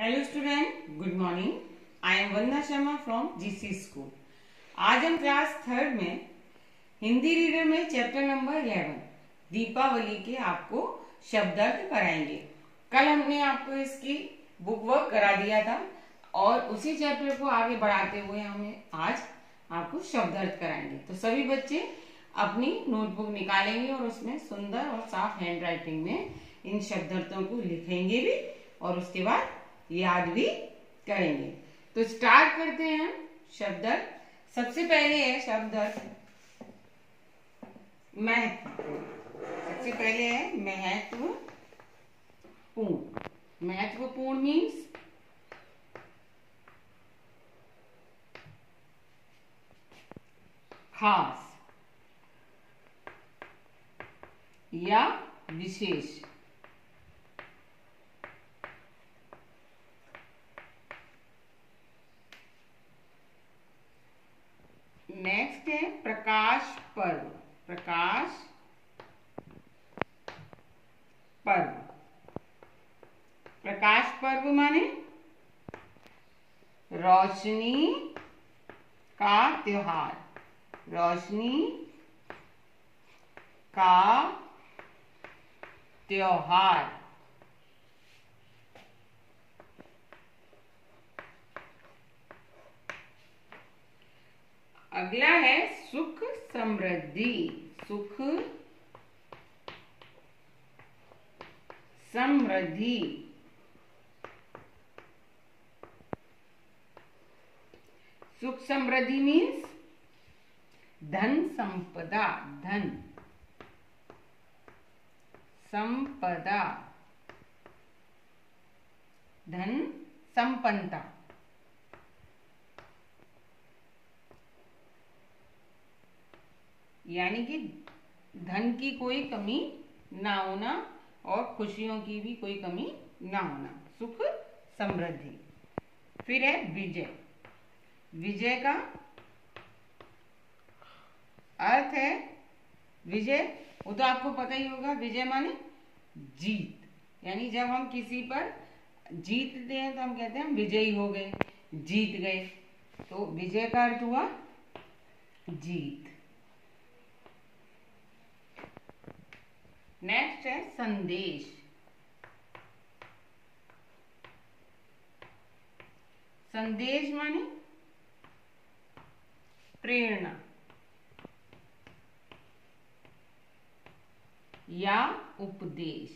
Hello student, good morning. I am Vandana Sharma from GC school. आज हम class third में Hindi reader में चैप्टर नंबर 11 दीपावली के आपको शब्दार्थ कराएंगे। कल हमने आपको इसकी बुक वर्क करा दिया था और उसी चैप्टर को आगे बढ़ाते हुए हमें आज आपको शब्दार्थ कराएंगे। तो सभी बच्चे अपनी नोटबुक निकालेंगे और उसमें सुंदर और साफ हैंड राइटिंग में इन शब्दार्थों को लिखेंगे भी और उसके बाद याद भी करेंगे। तो स्टार्ट करते हैं हम शब्दार्थ। सबसे पहले है शब्दार्थ महत्वपूर्ण। सबसे पहले है महत्वपूर्ण। महत्वपूर्ण मीन्स खास या विशेष। नेक्स्ट है प्रकाश पर्व। प्रकाश पर्व। प्रकाश पर्व माने रोशनी का त्योहार। रोशनी का त्योहार। अगला है सुख समृद्धि। सुख समृद्धि। सुख समृद्धि मीन्स धन संपदा। धन संपदा। धन संपन्नता। यानी कि धन की कोई कमी ना होना और खुशियों की भी कोई कमी ना होना। सुख समृद्धि। फिर है विजय। विजय का अर्थ है विजय, वो तो आपको पता ही होगा। विजय माने जीत। यानी जब हम किसी पर जीतते हैं तो हम कहते हैं हम विजयी हो गए, जीत गए। तो विजय का अर्थ हुआ जीत। नेक्स्ट है संदेश। संदेश माने प्रेरणा या उपदेश।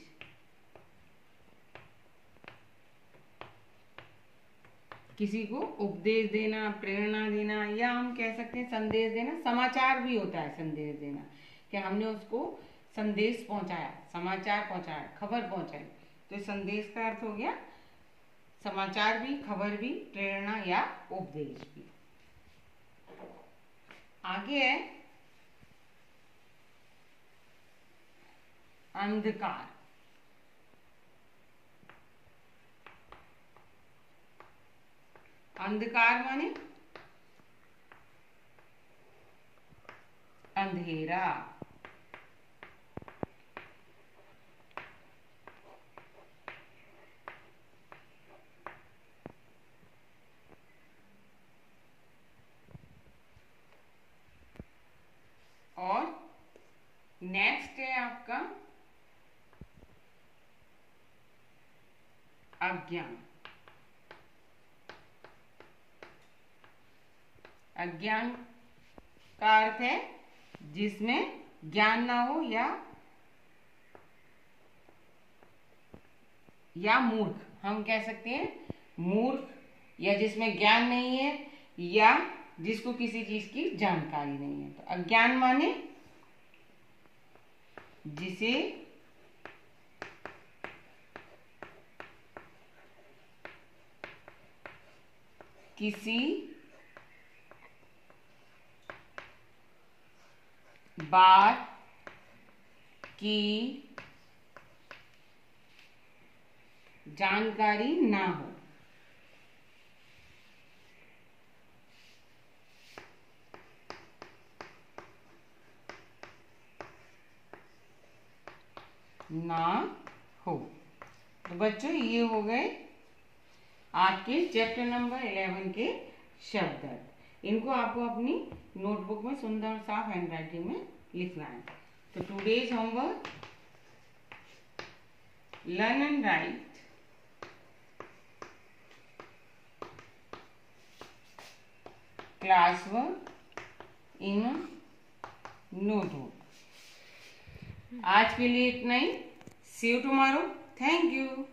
किसी को उपदेश देना, प्रेरणा देना, या हम कह सकते हैं संदेश देना। समाचार भी होता है संदेश देना, कि हमने उसको संदेश पहुंचाया, समाचार पहुंचाया, खबर पहुंचाई। तो संदेश का अर्थ हो गया समाचार भी, खबर भी, प्रेरणा या उपदेश भी। आगे है अंधकार। अंधकार माने अंधेरा। और नेक्स्ट है आपका अज्ञान। अज्ञान का अर्थ है जिसमें ज्ञान ना हो या मूर्ख। हम कह सकते हैं मूर्ख, या जिसमें ज्ञान नहीं है, या जिसको किसी चीज की जानकारी नहीं है। तो अज्ञान माने जिसे किसी बात की जानकारी ना हो। ना हो। तो बच्चों ये हो गए आज के चैप्टर नंबर 11 के शब्द। इनको आपको अपनी नोटबुक में सुंदर साफ हैंड राइटिंग में लिखना है। तो today's homework, learn and write class work in notebook. आज के लिए इतना ही। See you tomorrow. Thank you.